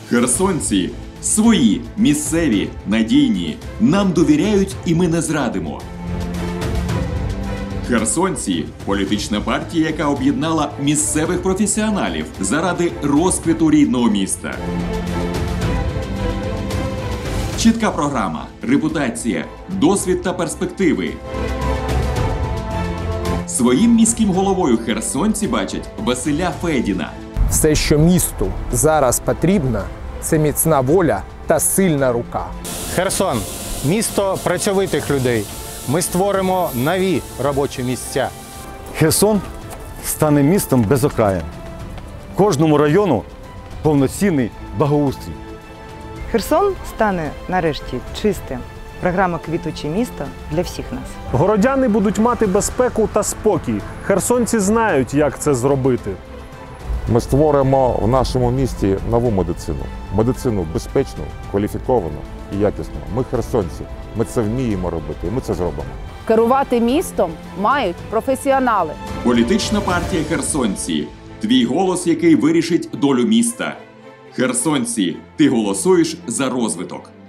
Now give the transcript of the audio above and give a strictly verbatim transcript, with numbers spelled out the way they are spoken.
Херсонці – свої, місцеві, надійні. Нам довіряють і ми не зрадимо. Херсонці – політична партія, яка об'єднала місцевих професіоналів заради розквіту рідного міста. Чітка програма, репутація, досвід та перспективи. Своїм міським головою херсонці бачать Василя Федіна. Все, що місту зараз потрібно, це міцна воля та сильна рука. Херсон – місто працьовитих людей. Ми створимо нові робочі місця. Херсон стане містом без окраїн. Кожному району повноцінний благоустрій. Херсон стане нарешті чистим. Програма «Квітуче місто» для всіх нас. Городяни будуть мати безпеку та спокій. Херсонці знають, як це зробити. Ми створимо в нашому місті нову медицину. Медицину безпечну, кваліфіковану і якісну. Ми херсонці, ми це вміємо робити, і ми це зробимо. Керувати містом мають професіонали. Політична партія Херсонці. Твій голос, який вирішить долю міста. Херсонці, ти голосуєш за розвиток.